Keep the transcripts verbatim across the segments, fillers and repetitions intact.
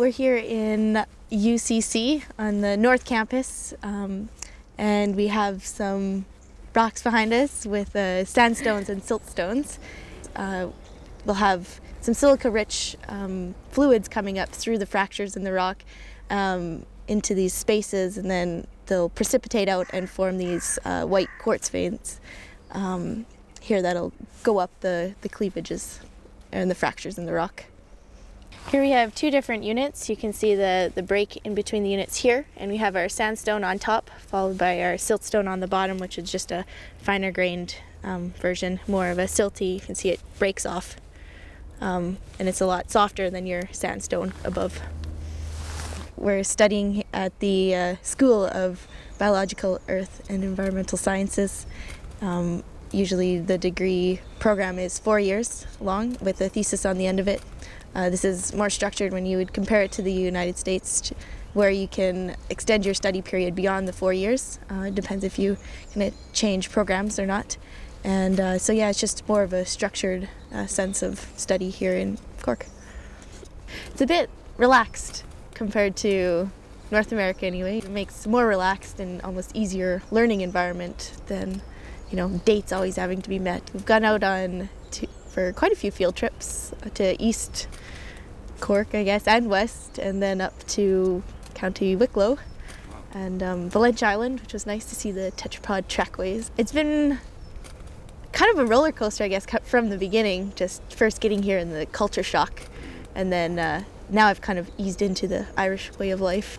We're here in U C C on the North Campus, um, and we have some rocks behind us with uh, sandstones and siltstones. Uh, we'll have some silica-rich um, fluids coming up through the fractures in the rock um, into these spaces, and then they'll precipitate out and form these uh, white quartz veins um, here that'll go up the, the cleavages and the fractures in the rock. Here we have two different units. You can see the, the break in between the units here, and we have our sandstone on top, followed by our siltstone on the bottom, which is just a finer grained um, version, more of a silty. You can see it breaks off, um, and it's a lot softer than your sandstone above. We're studying at the uh, School of Biological, Earth and Environmental Sciences. Um, usually the degree program is four years long with a thesis on the end of it. Uh, this is more structured when you would compare it to the United States, where you can extend your study period beyond the four years. Uh, it depends if you can change programs or not. And uh, so yeah, it's just more of a structured uh, sense of study here in Cork. It's a bit relaxed compared to North America anyway. It makes a more relaxed and almost easier learning environment than, you know, dates always having to be met. We've gone out on to, for quite a few field trips to East Cork, I guess, and West, and then up to County Wicklow and um, Valentia Island, which was nice to see the tetrapod trackways. It's been kind of a roller coaster, I guess, from the beginning, just first getting here and the culture shock, and then uh, now I've kind of eased into the Irish way of life.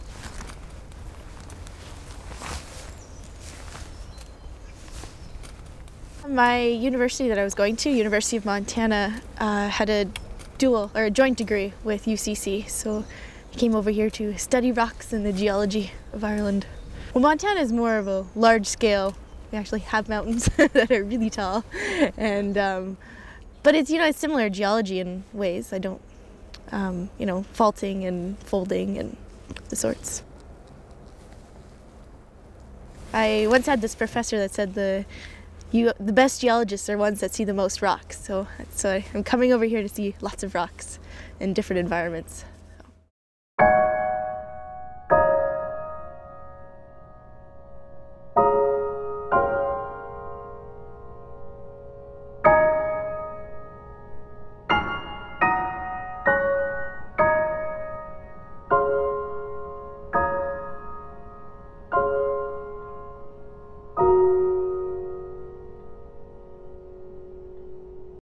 My university that I was going to, University of Montana, uh, had a dual or a joint degree with U C C, so I came over here to study rocks and the geology of Ireland. Well, Montana is more of a large scale. We actually have mountains that are really tall, and um, but it's, you know, it's similar geology in ways. I don't, um, you know, faulting and folding and the sorts. I once had this professor that said the You, the best geologists are ones that see the most rocks, so, so I'm coming over here to see lots of rocks in different environments.